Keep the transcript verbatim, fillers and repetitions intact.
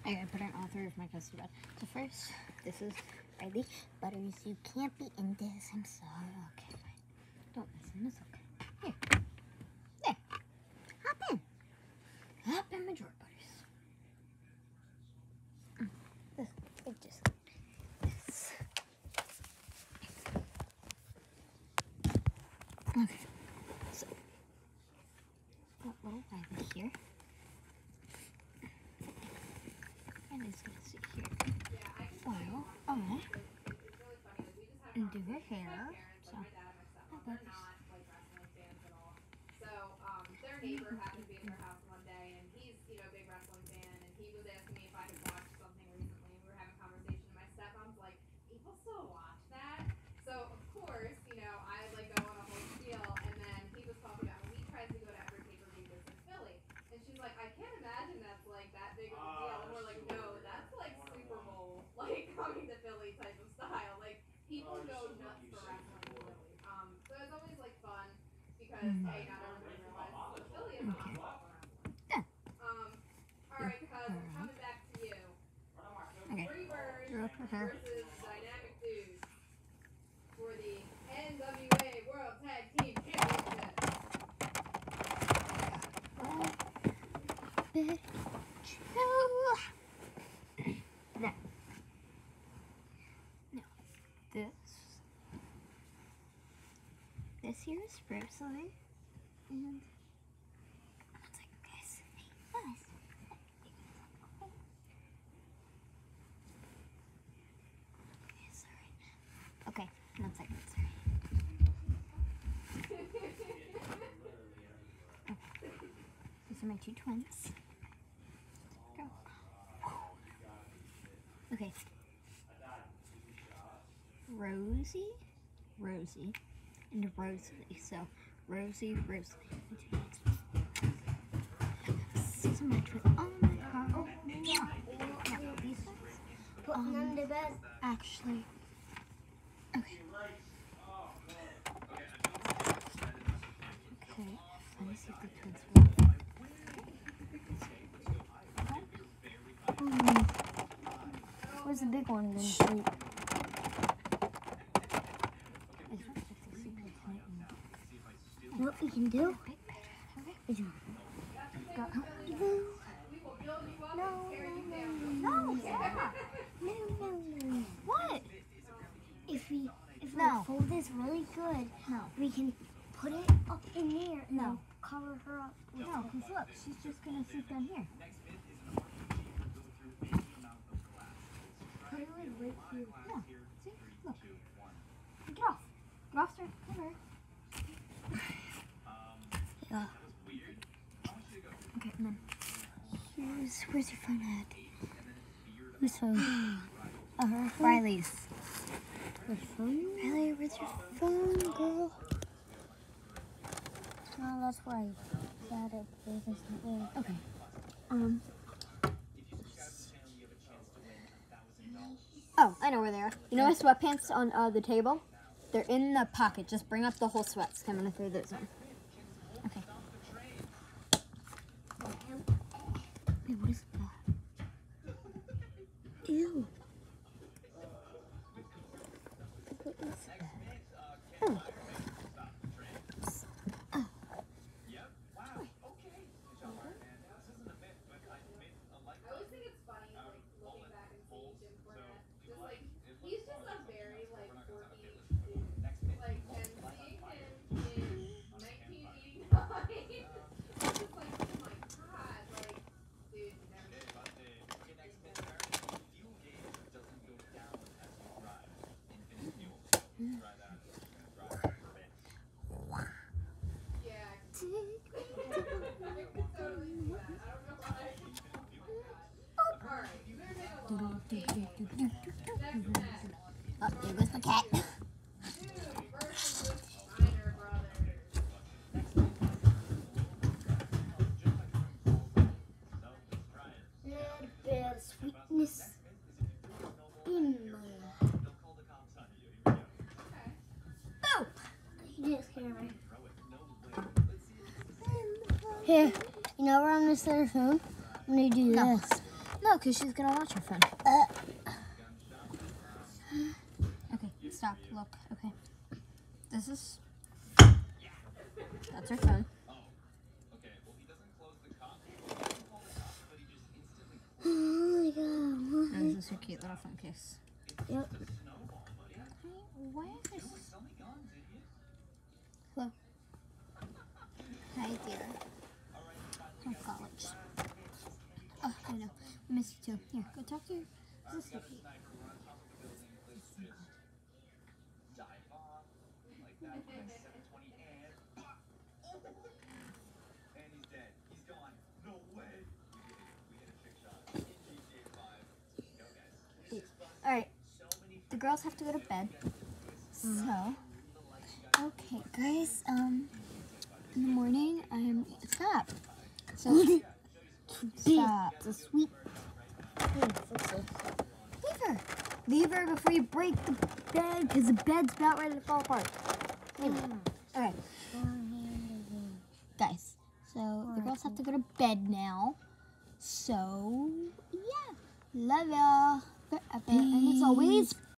I gotta put on all three of my custody bed. So first, this is Riley. Butters, you can't be in this. I'm sorry. Okay, fine. Don't listen. It's okay. Here. There. Hop in. Hop in my drawer, Butters. Mm. This. It just. This. Okay. So. Got little Riley here. And it's gonna sit here. Oil on. And do her hair. So, oh, Butters. So, um, their neighbor happened to be at their house one day, and he's, you know, a big wrestling fan, and he was asking me if I had watched something recently, and we were having a conversation, and my stepmom's like, people still watch that? So, of course, you know, I, like, go on a whole spiel, and then he was talking about when he tries to go to every pay-per-view this in Philly, and she's like, I can't imagine that's, like, that big of a deal, and we're like, no, that's, like, Super Bowl, like, coming to Philly type of style, like, people go nuts for wrestling in Philly, um, so it's always, like, fun, because, Mm. hey, not everybody realizes Philly is Okay. yeah. Um, alright, cuz, coming back to you. Okay. Free Bird You're up with her. versus Dynamic Dudes for the N W A World Tag Team Championship. Bit two. Now. Now. This. This here is Bruce Lee. And. It's like, guys, nice. Okay, sorry. Okay, one second, sorry. Okay. These are my two twins. Go. Okay. Rosie, Rosie, and Rosalie. So, Rosie, Rosalie. This is a match with all my heart. Oh, yeah. Now, these ones. Putting them to bed. Actually. Okay. Okay. Let me see if the twins will. Mm. Where's the big one going to sleep? What we can do is go. No, no, no, no, no, no, no. What? If we if No. we fold this really good, No. we can put it up in there and No. then cover her up. With No, because look, she's just going to sit down here. Put it like right here. No. See? Look. Get off. Get off, sir. Come here. Yeah. Okay, and then Here's, where's your phone at? Whose phone? uh, Riley's. Your phone? Riley, where's your phone, girl? No, that's why I got it. There's nothing. Okay. Um. Oh, I know where they are. You know my sweatpants on uh, the table? They're in the pocket. Just bring up the whole sweats. I'm gonna throw those on. Okay. Wait, what is that? Ew. What is that? Oh. I always think it's funny, like, looking back and seeing Jim Cornette. Just, like, he's just a very, like, quirky dude. Like, and seeing him in nineteen eighty-nine, it's just like, oh my god, like, dude, never Yeah. I could totally see that. I don't know why. Alright, moving along. Next match. Oh, there goes the cat. Dude versus the Steiner brothers. Little bit of sweetness in my. Oh! You just hear me. Here, you know where I'm gonna set her phone? I'm gonna do No. this. No, because she's gonna watch her phone. Okay, stop. Look. Okay. This is. That's her phone. Oh my god. And this is her cute little phone case. Yep. Why is this? Hello. Hi, dear. From college. Oh, I know. I miss you too. Here, go talk to your sister. Alright. The girls have to go to bed. So, okay, guys, um, in the morning, I'm, stop. So, stop. It's a sweet. Leave her. Leave her before you break the bed, because the bed's about ready to fall apart. Leave her. Okay, guys, so the girls have to go to bed now. So, yeah. Love y'all. Forever. And as always,